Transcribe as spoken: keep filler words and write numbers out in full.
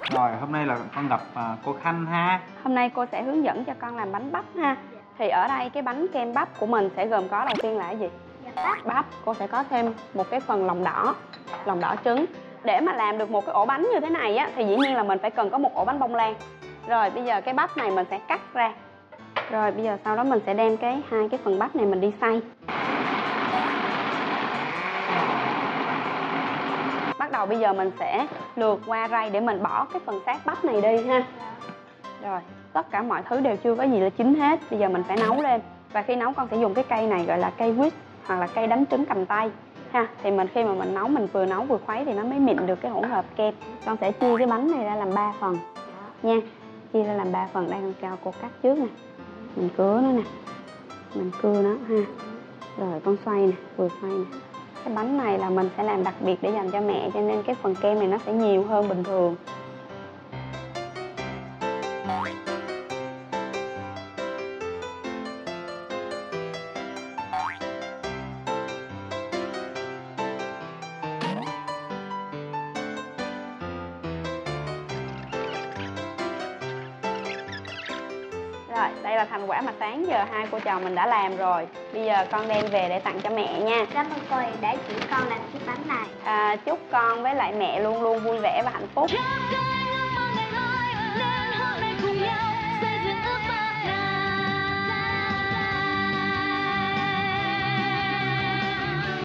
Rồi, hôm nay là con gặp à, cô Khanh ha. Hôm nay cô sẽ hướng dẫn cho con làm bánh bắp ha. Thì ở đây cái bánh kem bắp của mình sẽ gồm có đầu tiên là cái gì? Bắp. Bắp. Cô sẽ có thêm một cái phần lòng đỏ, lòng đỏ trứng. Để mà làm được một cái ổ bánh như thế này á, thì dĩ nhiên là mình phải cần có một ổ bánh bông lan. Rồi bây giờ cái bắp này mình sẽ cắt ra. Rồi bây giờ sau đó mình sẽ đem cái hai cái phần bắp này mình đi xay. Bắt đầu bây giờ mình sẽ lượt qua rây để mình bỏ cái phần xác bắp này đi ha. Rồi, tất cả mọi thứ đều chưa có gì là chín hết. Bây giờ mình phải nấu lên. Và khi nấu con sẽ dùng cái cây này gọi là cây whisk hoặc là cây đánh trứng cầm tay ha. Thì mình khi mà mình nấu, mình vừa nấu vừa khuấy thì nó mới mịn được cái hỗn hợp kem. Con sẽ chia cái bánh này ra làm ba phần nha. Chia ra làm ba phần. Đây con cho cô cắt trước nè. Mình cứa nó nè. Mình cưa nó ha. Rồi con xoay nè, vừa xoay nè. Cái bánh này là mình sẽ làm đặc biệt để dành cho mẹ, cho nên cái phần kem này nó sẽ nhiều hơn bình thường. Rồi, đây là thành quả mà sáng giờ hai cô trò mình đã làm rồi. Bây giờ con đem về để tặng cho mẹ nha. Cảm ơn cô đã chỉ con làm chiếc bánh này. À, chúc con với lại mẹ luôn luôn vui vẻ và hạnh phúc.